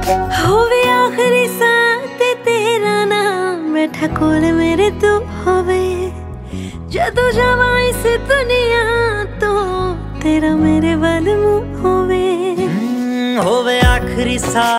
होवे आखिरी साथ तेरा नाम बैठा कोल मेरे तू होवे जदों जावां इस दुनिया तो तेरा मेरे वल मुंह होवे आखिरी सा